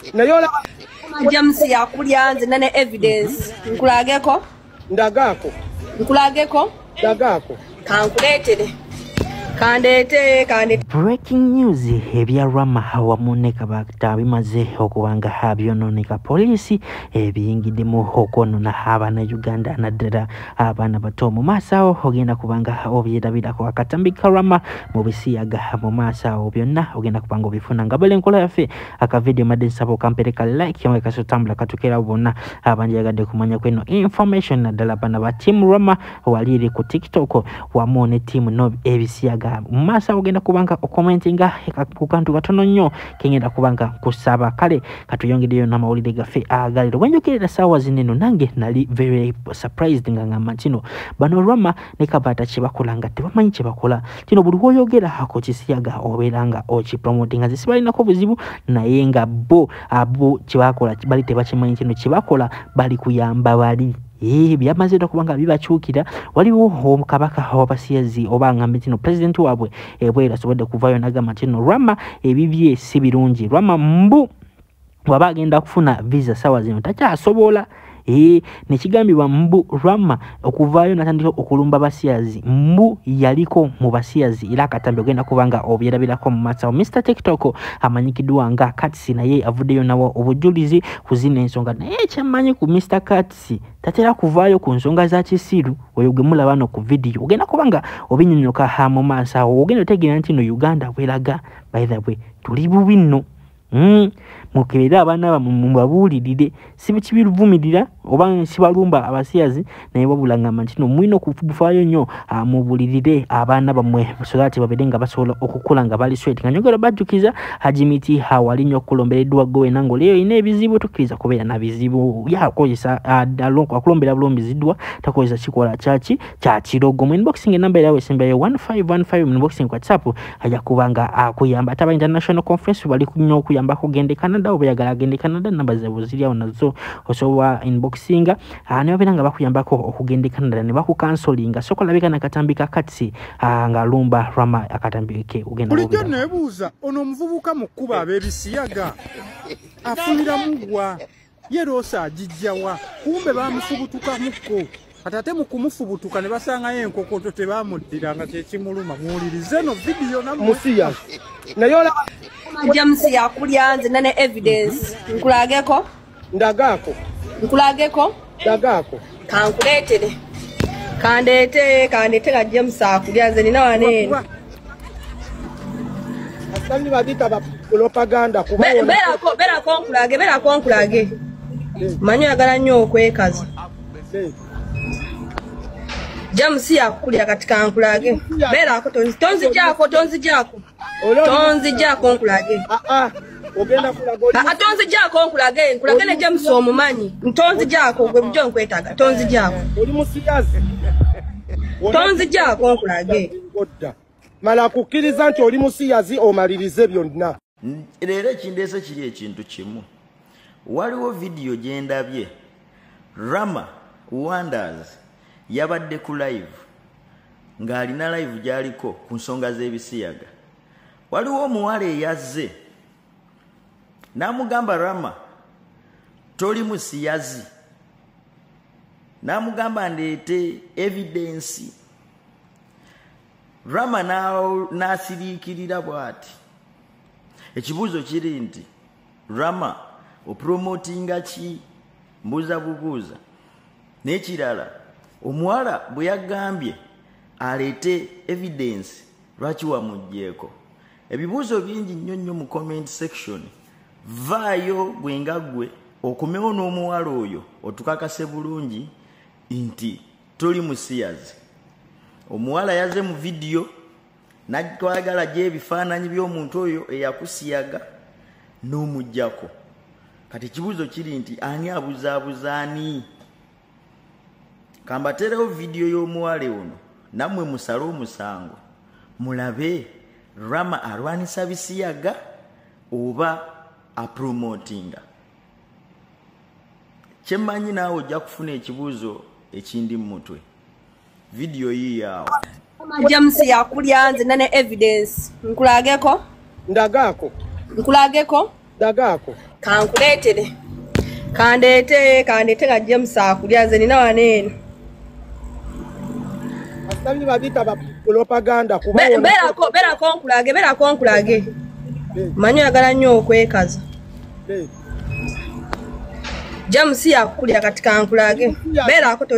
nayola James yakulya nze nane evidence nkulageko ndagako kankuleetere kandete. Breaking news ebya Rama awamu ne Kabaata bimaze okubanga byononeka polisi ebiyingiddemu okwonona abaana Uganda naddala abaana bato mu maaso awo ogenda kubanga obyerabirako akatambi ka Rama mu Ebisiyaga mu maaso awo byonna ogenda kubanga obifuna nga bale enkola yaffe akavidiyo madde nsaba okampereka like yamwe kasotambula katukera bonna abanjagadde kumanya kweno information naddala abaana ba team Rama waliri ku TikTok wamu ne team no Ebisiyaga masa ogenda kubanga okomentinga ku kantu katono nnyo kengenda kubanga kusaba kale katuyongedeyo n'amawulire gaffe agaliro wenjokerera sawa zineno nange nali very surprised ngamba kino bano Rama ne Kabaata kibakola nga tebamanyi kibakola kino buli woyogera ako Ebisiyaga oberanga okipromotinga zisibalinako buzibu naye nga bo kibakola bali tebakimanyi kino kibakola bali kuyamba bali byamaze kubanga bibakyukira waliwo kabaka w'abasiyazi oba ngambe kino president wabwe ebwera sobodde kuvayo nagamba kino Rama ebibye si birungi Rama mbu waba agenda kufuna visa sawa zino takyasobola nekigambibwa mbu Rama okuvayo natandika okulumba basiyazi mbu yaliko mu basiyazi era akatambi ogenda kubanga obyerabirako mu maaso Mr TikTok amanyikidwa nga Katsi naye avuddeyo nawo obujulizi kuzina ensonga naye kyamanyi ku Mr Katsi tatera kuvayo ku nsonga za kisiru oyo gwe mulaba no ku video ogenda kubanga obinyonyoka mu maaso ogenda otegeera nti no Uganda bweraga by the way tuli bubi nno mukebera abaana mubabulirire sibikibiruvumirira oba sibalumba abasiyazi naye babulanga mantino mwino kufufayo nnyo mubulirire abaana bamwe solati babedenga basobola okukula nga bali sweat nga nyogera bajukiza hajimiti hawali nnyo kulombereddwa gowe nango leyo ine ebizibu tukiriza kubeera na bizibu yakozesa dalonko akulombera bulombiziddwa takozesa kikola kya kirogo mu inboxing number yawe sembeyo 1515 mu inboxing kwa WhatsApp aja kubanga akuyamba ataba international conference bali kunyo kuyamba kugende Canada obuyagala agende Canada namba zabo ziri awo nazo osobola inboxinga ne babiranga bakuyambako okugende Canada ne baku cancelinga sokola bika na katambika Katsi nga lumba Rama akatambike ugenda bulijjo nebuuza ono omuvubuka mukuba Ebisiyaga afunira mugwa yerosa ajijjawa kumbe bamufubutuka mukko atate mukumufubutuka ne basanga yenkokoto tebamuddiranga kyekimuluma muwulirize no video namusiya nayola James yakulya nze nane evidence nkulageko ndagako kankuleetere kandete ga James akulya nze nina wane asali badita ba propaganda kubaona bera konkulage manyo yagala nnyo okwekaza James yakulya kati kankulage bera ko tonzi jako nkulage ogenda kulaga tonzi jako nkulage ne James omumanyi ntonzi jako gwe bujjo nkwetaga tonzi jako oli musiyazi tonzi jako nkulage mala kukiriza nti oli musiyazi omalirize byonna leero ekindese kiri ekintu kimu waliwo video gyendabye Rama Wonders yabadde ku live ng'alina live gyaliko ku nsonga z'Ebisiyaga waliwo omuwala eyazze n'amugamba Rama toli musiyazi n'amugamba ndeete evidence Rama n'asiriikirira bw'ati ekibuuzo kiri nti Rama opromotinga ki mbuuza bubuuza n'ekirala omuwala bwe yagambye aleete evidence lwaki wamugjeeko ebibuuzo bingi nnyo mu comment section vaayo gwenga gwe okumewo n'omuwala oyo otukakase bulungi nti toli musiyazi omuwala yaze mu video n'atwagala gye ebifaananyi by'omuntu oyo eyakusiyaga n'omuggyako kati ekibuuzo kiri nti ani abuzaabuza ani kambaterewo video y'omuwala ono nammwe musale omusango mulabe Rama alwanisa Ebisiyaga oba apromotinga kyemmanyi naawe ojja kufuna ekibuuzo ekindi mu mutwe video yiyawo James yakulya nze nane evidence nkulageko ndagako kankuleetere kandeete nga James akulya ze nina waneeno Asali babita ba propaganda berako nkulage manyi oyagala nnyo okwekaza James yakulya kati kankulage berako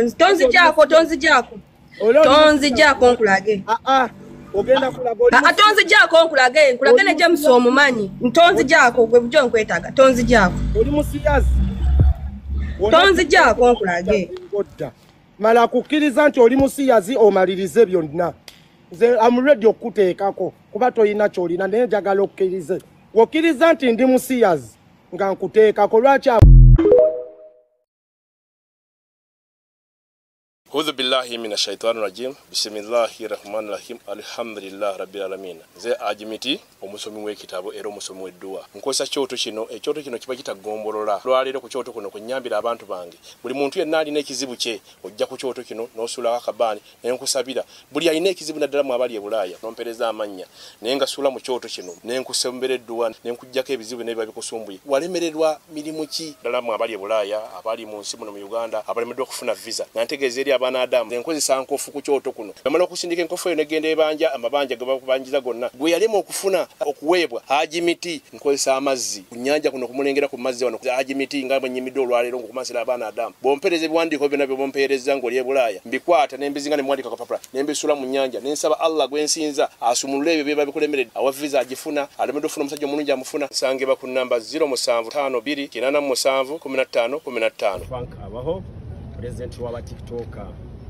tonzijako nkulage ogenda kulaga tonzijako nkulage ne James omumanyi ntonzijako gwe bujo nkwetaga tonzijako oli musiyazi tonzijako nkulage mala kukkiriza nti oli musiyazi omalirize byonna nze am ready okuteekako kuba toyina kyolina naye njagala okkirize wokkiriza nti ndi musiyazi nga nkuteekako lwaki A'udhu billahi minash shaitani rajim. Bismillahir rahmanir rahim. Alhamdulillah rabbil alamin. Ze ajimiti omusomi w'ekitabo era omusomi w'edduwa. Nkosa kyoto kino ekyoto kino kiba kitagombolola. Lwaliro ku kyoto kuno kunyambira abantu bange. Buli muntu yenna alina ekizibu kye ojja ku kyoto kino n'osula akabani n'enkusabira. Buli alina ekizibu naddala mu abali e Bulaaya n'ompereza amanya. Naye nga sula mu kyoto kino n'enkusembera edduwa n'enkujjako ebizibu n'ebiba bikusumbuye. Walemererwa mirimu ki ddala mu abali e Bulaaya abali mu nsi muno mu Uganda abalemeddwa okufuna visa. Nantegeeza eri abana Adamu enkozesa nkofu ku kyoto kuno bamala okusindika enkofu eyo negenda ebanja amabanja gabakubanjiza gonna gwe yalema okufuna okuweebwa ajimiti nkozesa amazzi ku nnyanja kuno kumulengera ku mazzi wano ajimiti nga bwenyimidde olwaleero ngokumasira abana Adamu bompereza ebiwandiiko byonna bye bompereza ng'oli e Bulaaya mbikwata nembizinga ne mwandika kapapula nembisula mu nnyanja nensaba Allah gwensinza asumulule ebyo byeba bikulemeredde awa visa agifuna alemedde ofuna omusajja omulungi amufuna nsangeba ku namba 0752871515 Frank abaho president wa TikToker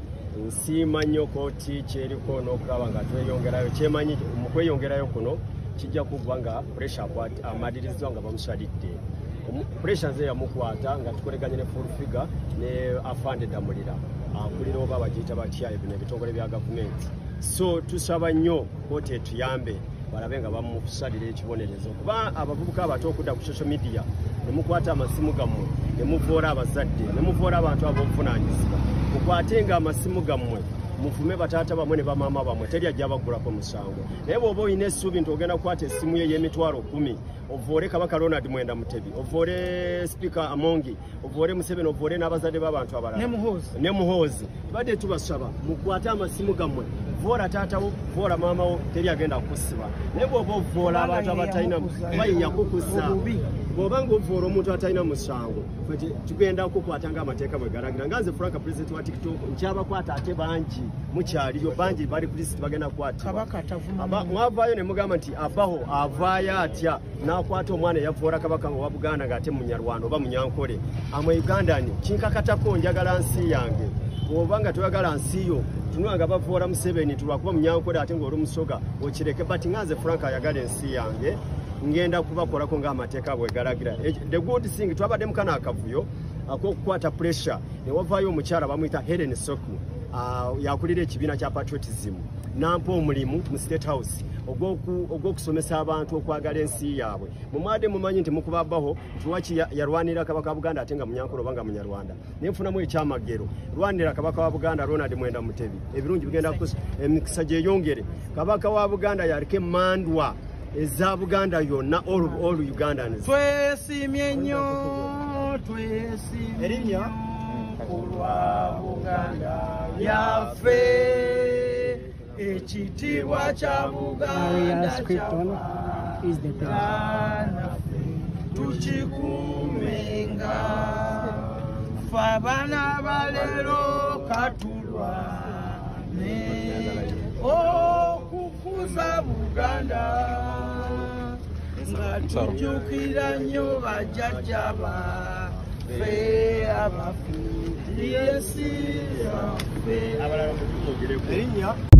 nsima nnyo kooti kyeriko n'okulaba nga tweyongerayo kyemanyi mu kweyongerayo kuno kijja kuba nga pressure amadirizibwa nga bamusalidde pressure ze yamukwata nga tukoleganye ne full figure ne afande damulira akulira oba bagiyita batya ebino ebitongole bya gavumenti so tusaba nnyo kooti etuyambe balabe nga bamusalira ekibonerezo kuba abavubuka abato okudda ku social media nemukwata amasimu gammwe nemuvoora abazadde nemuvoora abantu ab'obuvunaanyizibwa mukwatenga amasimu gammwe muvume bataata bamwe ne bamaama bamwe teri ajja bagulako musango naye bw'oba olina essuubi nti ogenda kukwata essimu ye y'emitwalo 10 ovoore Kabaka Ronald Mwenda Mutebi ovoore Speaker Amongi ovoore Museveni ovoore n'abazadde b'abantu abalala ne Muhoozi badde tubasaba mukwate amasimu gammwe voora taatawo voora maamawo teri agenda kukusiba naye bw'oba ovoora abantu abatalina bayinya kukusa bw'oba ng'ovoora omuntu atalina musango tugenda kukwata ng'amateeka bwe galagira nga nze Frank president wa TikTok nkyabakwata ate bangi mukyaliyo bangi bali kulisiti bagenda kukwatibwa mwavaayo ne mugamba nti abaho avaayo atya n'akwata omwana eyavoora Kabaka wa Buganda ng'ate munyarwanda oba munyankole amwe Ugandani kinkakatako njagala nsi yange oba nga toyagala nsi yo tunanga bavoora Museveni tulwakuba munyankole ate ng'oli musoga okireke but nganze Frank ayagala ensi yange ngenda kubakolako ng'amateeka bwe galagira the good thing twabadde mukana akavuyo ak'okukwata pressure ne wavaayo omukyala bamuyita Helen Soku yakulira ekibiina kya patriotism nampa omulimu mu State House ogw'okusomesa abantu okwagala ensi yaabwe mumwadde mumanyi nti mukubabaho ntiwaki yarwanira Kabaka wa Buganda ate nga munyankolo oba nga munyarwanda nenfunamu ekyamagero rwanira Kabaka wa Buganda Ronald Mwenda Mutebi ebirungi bigenda emikisa gyeyongere Kabaka wa Buganda yalike mandwa eza Buganda yonna all Ugandans twesimye nnyo erinya kulwa Buganda yaffe ekitiibwa kya Buganda tukikuumenga ffe abaana baleero katulwane okukuza Buganda nga tujjukira nnyo bajjajja baffe abafu yensi yaffe.